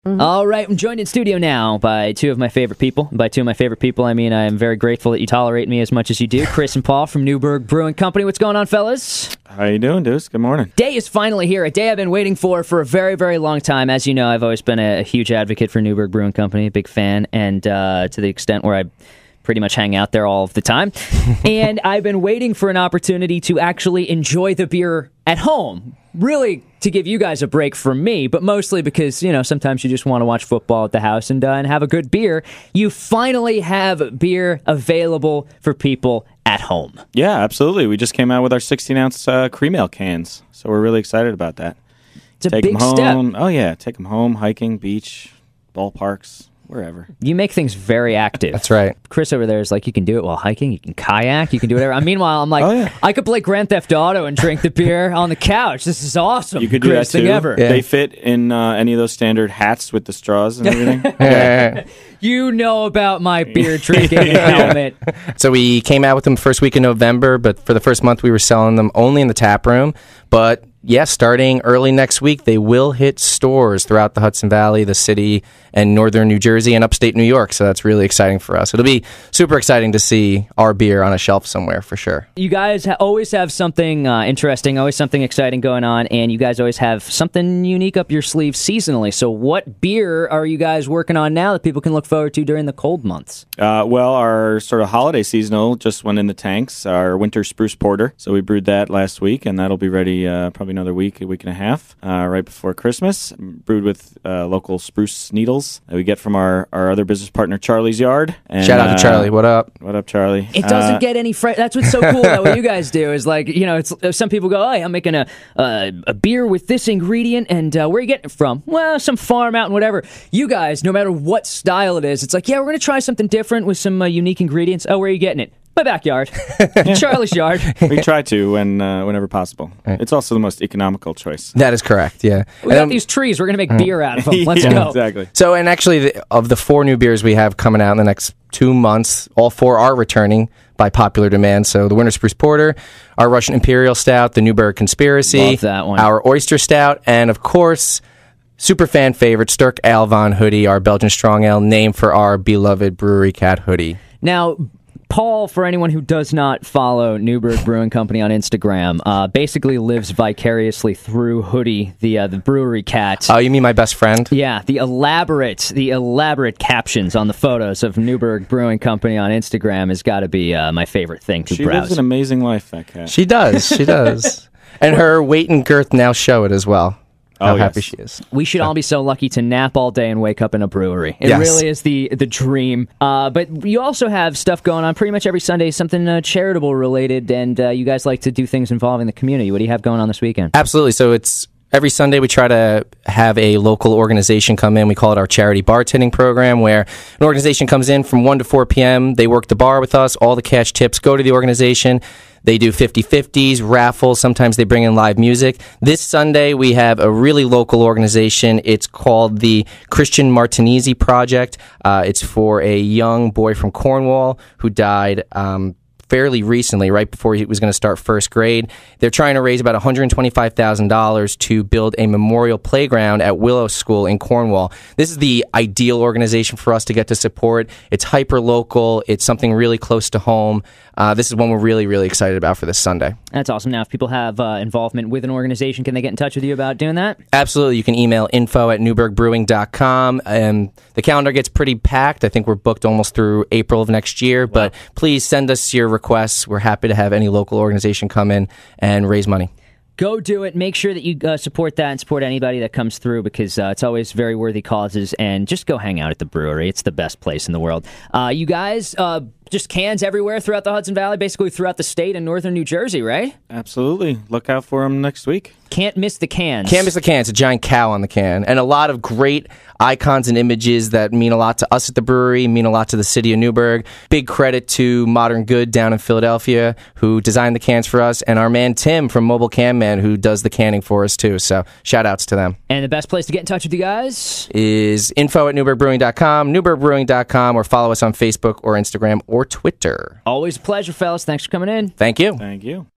All right, I'm joined in studio now by two of my favorite people. By two of my favorite people, I mean I am very grateful that you tolerate me as much as you do. Chris and Paul from Newberg Brewing Company. What's going on, fellas? How you doing, Deuce? Good morning. Day is finally here, a day I've been waiting for a very, very long time. As you know, I've always been a huge advocate for Newberg Brewing Company, a big fan, and to the extent where I pretty much hang out there all of the time. And I've been waiting for an opportunity to actually enjoy the beer at home. Really to give you guys a break from me, but mostly because, you know, sometimes you just want to watch football at the house and have a good beer. You finally have beer available for people at home. Yeah, absolutely. We just came out with our 16-ounce cream ale cans, so we're really excited about that. It's a Take big them home. step. Oh, yeah. Take them home, hiking, beach, ballparks, wherever. You make things very active. That's right. Chris over there is like, you can do it while hiking, you can kayak, you can do whatever. Meanwhile, I'm like, Oh, yeah. I could play Grand Theft Auto and drink the beer on the couch. This is awesome. You could do that, Greatest thing too. ever. Yeah. They fit in any of those standard hats with the straws and everything. You know about my beer drinking helmet. So we came out with them first week in November, but for the first month we were selling them only in the tap room. But yes, starting early next week, they will hit stores throughout the Hudson Valley, the city, and northern New Jersey and upstate New York. So that's really exciting for us. It'll be super exciting to see our beer on a shelf somewhere for sure. You guys always have something interesting, always something exciting going on, and you guys always have something unique up your sleeve seasonally. So what beer are you guys working on now that people can look forward to during the cold months? Well, our sort of holiday seasonal just went in the tanks, our winter spruce porter. So we brewed that last week, and that'll be ready probably another week and a half, right before Christmas. Brewed with local spruce needles that we get from our other business partner, Charlie's Yard. And, Shout out to Charlie. What up? What up, Charlie? It doesn't get any fresh. That's what's so cool about what you guys do is like, you know, it's some people go, hey, I'm making a beer with this ingredient, and where are you getting it from? Well, some farm out and whatever. You guys, no matter what style it is, it's like, yeah, we're going to try something different with some unique ingredients. Oh, where are you getting it? My backyard. Charlie's Yard. We try to whenever possible. It's also the most economical choice. That is correct, yeah. We got these trees. We're going to make beer out of them. Let's Yeah, go. Exactly. So, and actually, of the 4 new beers we have coming out in the next 2 months, all 4 are returning by popular demand. So the Winter Spruce Porter, our Russian Imperial Stout, the Newberg Conspiracy, Love that one. our Oyster Stout, and of course, super fan favorite, Sturk Alvan Hoodie, our Belgian Strong Ale, named for our beloved Brewery Cat hoodie. Now, Paul, for anyone who does not follow Newberg Brewing Company on Instagram, basically lives vicariously through Hoodie, the brewery cat. Oh, you mean my best friend? Yeah, the elaborate captions on the photos of Newberg Brewing Company on Instagram has got to be my favorite thing to She browse. lives an amazing life, that cat. She does. She does. And her weight and girth now show it as well. How Oh, happy yes. she is. We should all be so lucky to nap all day and wake up in a brewery. It Yes. really is the dream. But you also have stuff going on pretty much every Sunday, something charitable related, and you guys like to do things involving the community. What do you have going on this weekend? Absolutely. So it's every Sunday we try to have a local organization come in. We call it our charity bartending program, where an organization comes in from 1 to 4 p.m. They work the bar with us. All the cash tips go to the organization. They do 50-50s, raffles. Sometimes they bring in live music. This Sunday, we have a really local organization. It's called the Christian Martinezzi Project. It's for a young boy from Cornwall who died fairly recently, right before he was going to start first grade. They're trying to raise about $125,000 to build a memorial playground at Willow School in Cornwall. This is the ideal organization for us to get to support. It's hyper-local. It's something really close to home. This is one we're really, really excited about for this Sunday. That's awesome. Now, if people have involvement with an organization, can they get in touch with you about doing that? Absolutely. You can email info@newbergbrewing.com. And the calendar gets pretty packed. I think we're booked almost through April of next year. Wow. But please send us your requests. We're happy to have any local organization come in and raise money. Go do it. Make sure that you support that and support anybody that comes through, because it's always very worthy causes. And just go hang out at the brewery. It's the best place in the world. You guys, just cans everywhere throughout the Hudson Valley, basically throughout the state and northern New Jersey, right? Absolutely. Look out for them next week. Can't miss the cans. Can't miss the can. It's a giant cow on the can. And a lot of great icons and images that mean a lot to us at the brewery, mean a lot to the city of Newberg. Big credit to Modern Good down in Philadelphia, who designed the cans for us, and our man Tim from Mobile Can Man, who does the canning for us too. So shout outs to them. And the best place to get in touch with you guys is info@newbergbrewing.com, newbergbrewing.com, or follow us on Facebook or Instagram or Twitter. Always a pleasure, fellas. Thanks for coming in. Thank you. Thank you.